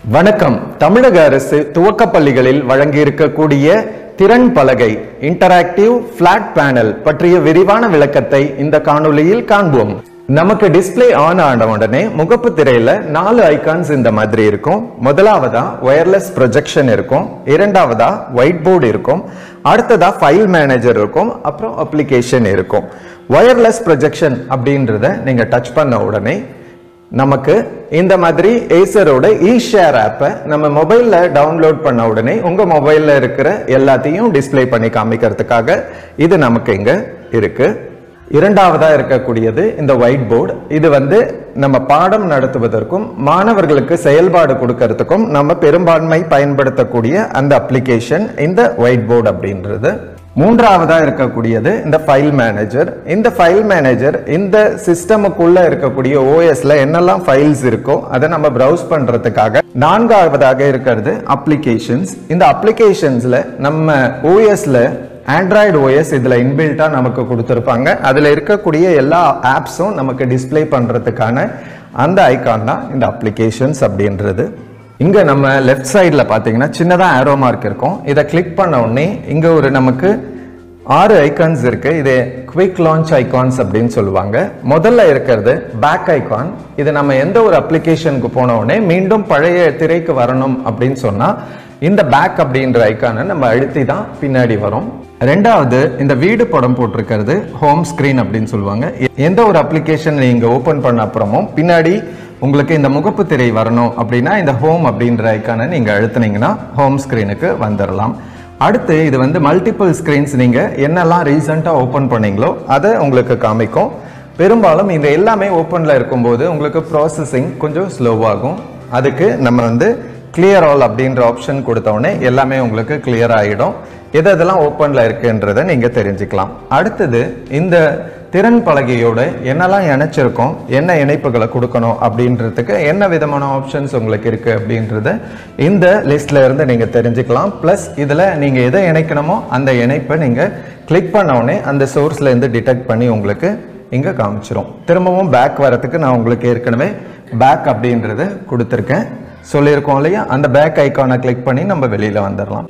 வணக்கம். தமிழக அரசு துவக்க பள்ளிகளில் வழங்கியிருக்கக்கூடிய திறன் பலகை இன்டராக்டிவ் பிளாட் பேனல் பற்றிய விரிவான விளக்கத்தை இந்த காணொளியில் காண்போம். நமக்கு டிஸ்பிளே ஆன் ஆன உடனே முகப்பு திரையில 4 ஐகான்ஸ் இந்த மாதிரி இருக்கும். முதலாவதா வயர்லெஸ் ப்ரொஜெக்ஷன் இருக்கும், இரண்டாவதா ஒயிட் போர்டு இருக்கும், அடுத்ததா ஃபைல் மேனேஜர் இருக்கும், அப்புறம் அப்ளிகேஷன் இருக்கும். வயர்லெஸ் ப்ரொஜெக்ஷன் அப்படின்றத நீங்க டச் பண்ண உடனே நமக்கு இந்த மாதிரி ஏசரோட இ-ஷேர் ஆப்பை நம்ம மொபைல்ல டவுன்லோட் பண்ண உடனே உங்க மொபைல்ல இருக்கிற எல்லாத்தையும் டிஸ்பிளே பண்ணி காமிக்கிறதுக்காக இது நமக்கு இங்க இருக்கு. இரண்டாவதா இருக்கக்கூடியது இந்த ஒயிட் போர்டு. இது நம்ம பாடம் நடத்துவதற்கும் மாணவர்களுக்கு செயல்பாடு கொடுக்கறதுக்கும் நம்ம பெரும்பான்மை பயன்படுத்தக்கூடிய அந்த அப்ளிகேஷன் இந்த ஒயிட் போர்டு அப்படின்றது. மூன்றாவதா இருக்கக்கூடியது இந்த ஃபைல் மேனேஜர். இந்த ஃபைல் மேனேஜர் இந்த சிஸ்டமுக்குள்ள இருக்கக்கூடிய ஓஎஸ்ல என்னெல்லாம் ஃபைல்ஸ் இருக்கோ அதை நம்ம ப்ரௌஸ் பண்றதுக்காக. நான்காவதாக இருக்கிறது அப்ளிகேஷன்ஸ். இந்த அப்ளிகேஷன்ஸ்ல நம்ம ஓஎஸ்ல ஆண்ட்ராய்டு ஓஎஸ் இதுல இன்பில்ட்டா நமக்கு கொடுத்திருப்பாங்க. அதுல இருக்கக்கூடிய எல்லா ஆப்ஸும் நமக்கு டிஸ்பிளே பண்றதுக்கான அந்த ஐகான் தான் இந்த அப்ளிகேஷன்ஸ் அப்படின்றது. இங்க நம்ம லெஃப்ட் சைட்ல பாத்தீங்கன்னா சின்னதா ஆரோ மார்க் இருக்கும். இதை கிளிக் பண்ண உடனே இங்க ஒரு நமக்கு 6 ஐகான்ஸ் இருக்கு. இது குவிக் லான்ச் ஐகான்ஸ் அப்படின்னு சொல்லுவாங்க. முதல்ல இருக்கிறது பேக் ஐகான். இது நம்ம எந்த ஒரு அப்ளிகேஷனுக்கு போன உடனே மீண்டும் பழைய திரைக்கு வரணும் அப்படின்னு சொன்னா இந்த பேக் அப்படின்ற ஐகானை நம்ம அழுத்தி தான் பின்னாடி வரும். ரெண்டாவது இந்த வீடு படம் போட்டிருக்கிறது ஹோம் ஸ்கிரீன் அப்படின்னு சொல்லுவாங்க. எந்த ஒரு அப்ளிகேஷன் நீங்க ஓபன் பண்ண அப்புறமும் பின்னாடி உங்களுக்கு இந்த முகப்பு திரை வரணும் அப்படின்னா இந்த ஹோம் அப்படின்ற ஐக்கானை நீங்க அழுத்தினீங்கன்னா ஹோம் ஸ்கிரீனுக்கு வந்துடலாம். அடுத்து இது மல்டிபிள் ஸ்கிரீன்ஸ் நீங்க என்னெல்லாம் ரீசெண்டா ஓபன் பண்ணீங்களோ அதை உங்களுக்கு காமிக்கும். பெரும்பாலும் இந்த எல்லாமே ஓப்பன்ல இருக்கும்போது உங்களுக்கு ப்ராசஸிங் கொஞ்சம் ஸ்லோவாகும். அதுக்கு நம்ம கிளியர் ஆல் அப்படின்ற ஆப்ஷன் கொடுத்த உடனே எல்லாமே உங்களுக்கு கிளியர் ஆகிடும். எதெல்லாம் ஓப்பன்ல இருக்குன்றதை நீங்க தெரிஞ்சுக்கலாம். அடுத்தது இந்த திறன் பலகையோட என்னெல்லாம் இணைச்சிருக்கோம், என்ன இணைப்புகளை கொடுக்கணும் அப்படின்றதுக்கு என்ன விதமான ஆப்ஷன்ஸ் உங்களுக்கு இருக்கு அப்படின்றத இந்த லிஸ்ட்ல இருந்து நீங்க தெரிஞ்சுக்கலாம். பிளஸ் இதுல நீங்க எதை இணைக்கணுமோ அந்த இணைப்பை நீங்க கிளிக் பண்ண உடனே அந்த சோர்ஸ்ல இருந்து டிடெக்ட் பண்ணி உங்களுக்கு இங்க காமிச்சிரும். திரும்பவும் பேக் வரதுக்கு நான் உங்களுக்கு ஏற்கனவே பேக் அப்படின்றத கொடுத்துருக்கேன், சொல்லியிருக்கோம் இல்லையா? அந்த பேக் ஐக்கானை கிளிக் பண்ணி நம்ம வெளியில வந்துடலாம்.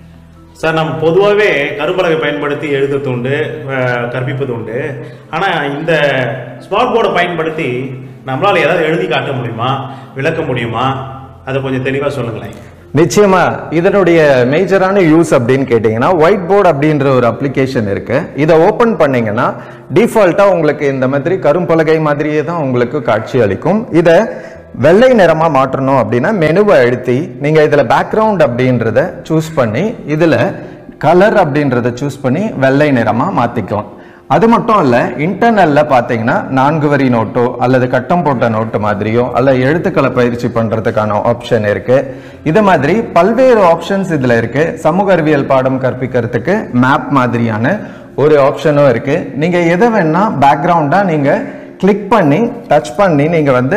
சார், நம்ம பொதுவாகவே கரும்பலகை பயன்படுத்தி எழுதுறது உண்டு, கற்பிப்பது உண்டு. ஆனால் இந்த ஸ்மார்ட் போர்டை பயன்படுத்தி நம்மளால் ஏதாவது எழுதி காட்ட முடியுமா, விளக்க முடியுமா? அதை கொஞ்சம் தெளிவாக சொல்லுங்களேன். நிச்சயமா இதனுடைய மேஜரான யூஸ் அப்படின்னு கேட்டீங்கன்னா ஒயிட் போர்டு அப்படின்ற ஒரு அப்ளிகேஷன் இருக்கு. இதை ஓபன் பண்ணீங்கன்னா டிஃபால்ட்டா உங்களுக்கு இந்த மாதிரி கரும்பலகை மாதிரியே தான் உங்களுக்கு காட்சி அளிக்கும். இதை வெள்ளை நிறமா மாற்றணும் அப்படின்னா மெனுவை அழுத்தி நீங்க இதுல பேக்ரவுண்ட் அப்படின்றத சூஸ் பண்ணி இதுல கலர் அப்படின்றத சூஸ் பண்ணி வெள்ளை நிறமா மாத்திக்கலாம். அது மட்டும் இல்ல, இன்டர்னல்ல பாத்தீங்கன்னா 4 வரி நோட்டோ அல்லது கட்டம் போட்ட நோட்டு மாதிரியோ அல்ல எழுத்துக்களை பயிற்சி பண்றதுக்கான ஆப்ஷன் இருக்கு. இது மாதிரி பல்வேறு ஆப்ஷன்ஸ் இதுல இருக்கு. சமூக அறிவியல் பாடம் கற்பிக்கிறதுக்கு மேப் மாதிரியான ஒரு ஆப்ஷனும் இருக்கு. நீங்க எதை வேணா பேக்ரவுண்டா நீங்க கிளிக் பண்ணி டச் பண்ணி நீங்க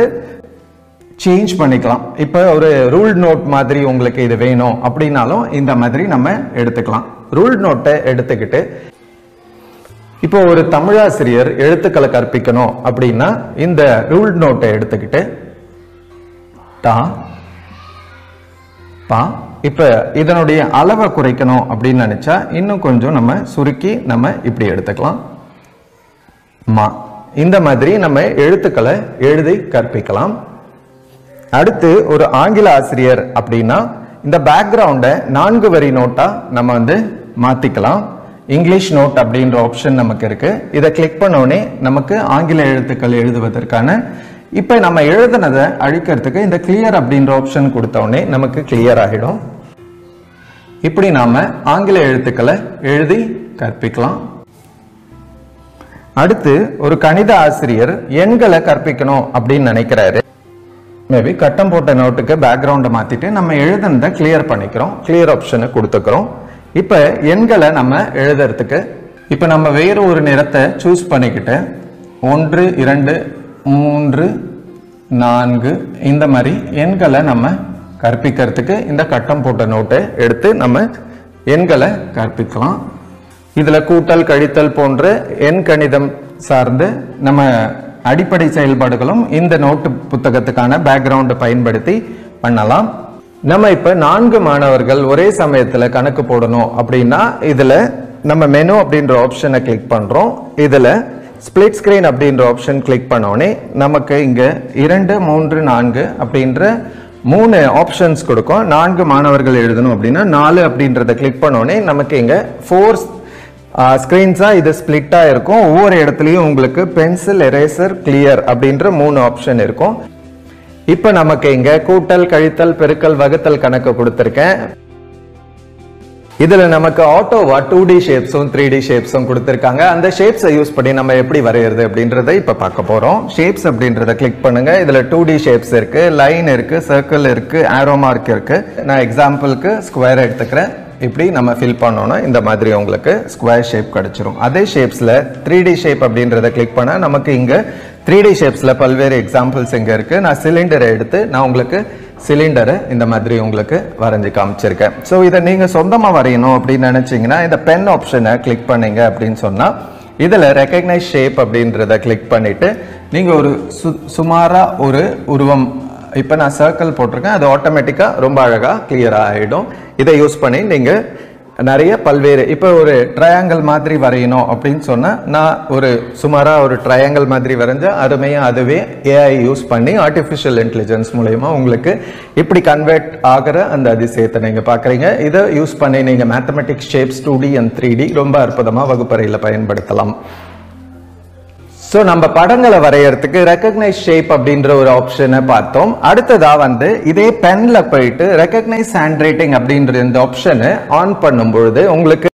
சேஞ்ச் பண்ணிக்கலாம். இப்போ ஒரு ரூல் நோட் மாதிரி உங்களுக்கு இது வேணும் அப்படின்னாலும் இந்த மாதிரி நம்ம எடுத்துக்கலாம். ரூல் நோட்டை எடுத்துக்கிட்டு இப்போ ஒரு தமிழாசிரியர் எழுத்துக்களை கற்பிக்கணும் அப்படின்னா இந்த ரூல் நோட்டை எடுத்துக்கிட்டு டா பா, இப்ப இதனுடைய அளவை குறைக்கணும் அப்படின்னு நினைச்சா இன்னும் கொஞ்சம் நம்ம சுருக்கி நம்ம இப்படி எடுத்துக்கலாம். மா, இந்த மாதிரி நம்ம எழுத்துக்களை எழுதி கற்பிக்கலாம். அடுத்து ஒரு ஆங்கில ஆசிரியர் அப்படின்னா இந்த பேக்ரவுண்டை 4 வரி நோட்டா நம்ம மாத்திக்கலாம். இங்கிலீஷ் நோட் அப்படின்ற ஆப்ஷன் நமக்கு இருக்கு. இதை கிளிக் பண்ண உடனே நமக்கு ஆங்கில எழுத்துக்கள் எழுதுவதற்கான இப்ப நம்ம எழுதுனதை அழிக்கிறதுக்கு இந்த கிளியர் அப்படின்ற ஆப்ஷன் கொடுத்த உடனே நமக்கு கிளியர் ஆகிடும். இப்படி நாம ஆங்கில எழுத்துக்களை எழுதி கற்பிக்கலாம். அடுத்து ஒரு கணித ஆசிரியர் எண்களை கற்பிக்கணும் அப்படின்னு நினைக்கிறாரு. மேபி கட்டம் போட்ட நோட்டுக்கு பேக்ரவுண்டை மாத்திட்டு நம்ம எழுதுனதை கிளியர் பண்ணிக்கிறோம். கிளியர் ஆப்ஷனை கொடுத்துக்கிறோம். இப்ப எண்களை நம்ம எழுதுறதுக்கு இப்ப நம்ம வேற ஒரு நிறத்தை சூஸ் பண்ணிக்கிட்டு 1 2 3 4 இந்த மாதிரி எண்களை நம்ம கற்பிக்கிறதுக்கு இந்த கட்டம் போட்ட நோட்டை எடுத்து நம்ம எண்களை கற்பிக்கலாம். இதுல கூட்டல் கழித்தல் போன்ற எண் கணிதம் சார்ந்து நம்ம அடிப்படை செயல்பாடுகளும் இந்த நோட்டு புத்தகத்துக்கான பேக்ரவுண்ட் பயன்படுத்தி பண்ணலாம். நம்ம இப்ப 4 மாணவர்கள் ஒரே சமயத்துல கணக்கு போடணும் அப்படின்னா இதுல நம்ம மெனு அப்படின்ற ஆப்ஷனை கிளிக் பண்றோம். இதுல ஸ்பிளிட் ஸ்கிரீன் அப்படின்ற ஆப்ஷன் கிளிக் பண்ணோடனே நமக்கு இங்க 2, 3, 4 அப்படின்ற 3 ஆப்ஷன்ஸ் கொடுக்கும். 4 மாணவர்கள் எழுதணும் அப்படின்னா 4 அப்படின்றத கிளிக் பண்ணோடனே நமக்கு இங்க 4 ஸ்கிரீன்ஸா இது ஸ்பிளிட்டா இருக்கும். ஒவ்வொரு இடத்துலயும் உங்களுக்கு பென்சில், எரேசர், கிளியர் அப்படின்ற 3 ஆப்ஷன் இருக்கும். இப்ப நமக்கு இங்க கூட்டல், கழித்தல், பெருக்கல், வகுத்தல் கணக்கு கொடுத்திருக்கேன். இதுல நமக்கு ஆட்டோவா 2D ஷேப்ஸும் 3D ஷேப்ஸும் கொடுத்திருக்காங்க. அந்த ஷேப்ஸை யூஸ் பண்ணி நம்ம எப்படி வரையறது அப்படின்றத இப்ப பார்க்க போறோம். ஷேப்ஸ் அப்படின்றத கிளிக் பண்ணுங்க. இதுல 2D ஷேப்ஸ் இருக்கு, லைன் இருக்கு, சர்க்கிள் இருக்கு, ஆரோ மார்க் இருக்கு. நான் எக்ஸாம்பிளுக்கு ஸ்கொயர் எடுத்துக்கிறேன். இப்படி நம்ம ஃபில் பண்ணோம்னா இந்த மாதிரி உங்களுக்கு ஸ்கொயர் ஷேப் கிடைச்சிரும். அதே ஷேப்ஸ்ல 3D ஷேப் அப்படின்றத கிளிக் பண்ணா நமக்கு இங்க 3D ஷேப்ஸ்ல பல்வேறு எக்ஸாம்பிள்ஸ் இங்க இருக்கு. நான் சிலிண்டரை எடுத்து நான் உங்களுக்கு சிலிண்டரை இந்த மாதிரி உங்களுக்கு வரைஞ்சு காமிச்சிருக்கேன். ஸோ இதை நீங்க சொந்தமா வரையணும் அப்படின்னு நினைச்சீங்கன்னா இந்த பென் ஆப்ஷனை கிளிக் பண்ணீங்க அப்படின்னு சொன்னா இதுல ரெகக்னைஸ் ஷேப் அப்படின்றத கிளிக் பண்ணிட்டு நீங்க ஒரு சுமாரா ஒரு உருவம், இப்ப நான் சர்க்கிள் போட்டிருக்கேன், அது ஆட்டோமேட்டிக்கா ரொம்ப அழகா கிளியரா ஆயிடும். இதை யூஸ் பண்ணி நீங்க நிறைய பல்வேறு, இப்ப ஒரு ட்ரையாங்கிள் மாதிரி வரையணும் அப்படின்னு சொன்னா நான் ஒரு சுமாரா ஒரு ட்ரையாங்கிள் மாதிரி வரைஞ்சா அருமையா அதுவே ஏஐ யூஸ் பண்ணி ஆர்டிஃபிஷியல் இன்டெலிஜென்ஸ் மூலமா உங்களுக்கு இப்படி கன்வெர்ட் ஆகிற அந்த அதிசயத்தை நீங்க பாக்குறீங்க. இதை யூஸ் பண்ணி நீங்க mathematics shapes 2D and 3D ரொம்ப அற்புதமா வகுப்பறையில பயன்படுத்தலாம். சோ நம்ம படங்களை வரையறதுக்கு ரெகக்னைஸ் ஷேப் அப்படின்ற ஒரு ஆப்ஷனை பார்த்தோம். அடுத்ததா இதே பென்ல போயிட்டு ரெகக்னைஸ் ஹேண்ட் ரைட்டிங் அப்படின்ற இந்த ஆப்ஷனை ஆன் பண்ணும் பொழுது உங்களுக்கு